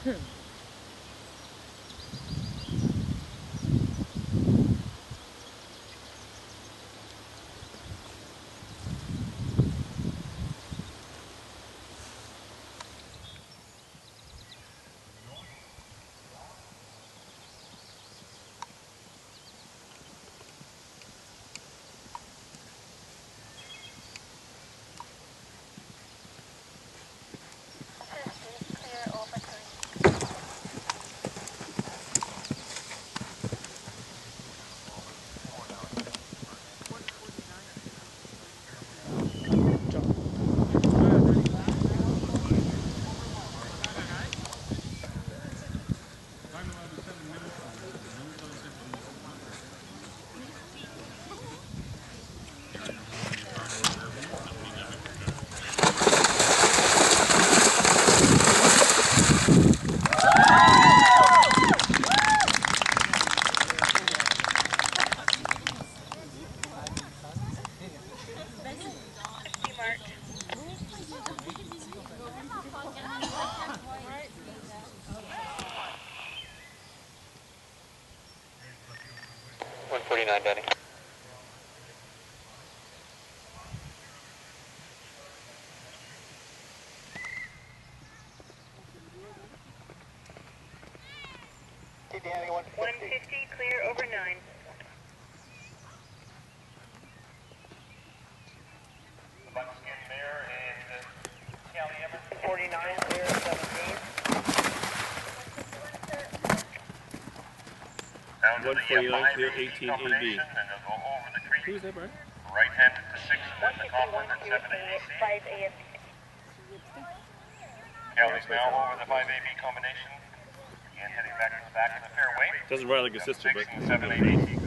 $149, Benny. Danny, 150, clear over 9. The Buckskin Mare and Callie Emerson. 49, clear 17. Down to the 149, clear 5 18 combination, AB. and they'll go over the creek. Who's that, Brian? Right-handed to 6, and then the Coughlin at 7 AC. 5 AF. Callie's now over the 5 AB combination. Again, heading back to the back of the fairway. Doesn't ride like a sister, 6 but and 7 AC.